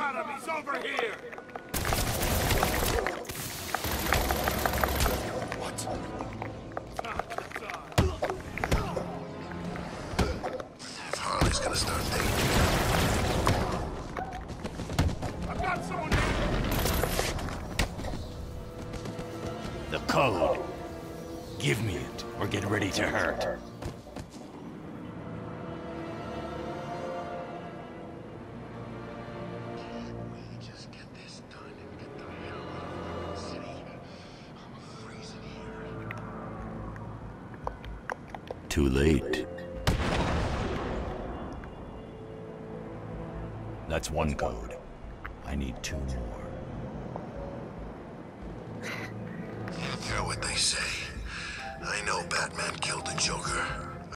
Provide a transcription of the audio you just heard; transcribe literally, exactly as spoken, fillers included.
got him! He's over here! What? If Harley's gonna start thinking. I've got someone here! The code. Give me it, or get ready to hurt. Too late. That's one code. I need two more. Hear what they say. I know Batman killed the Joker.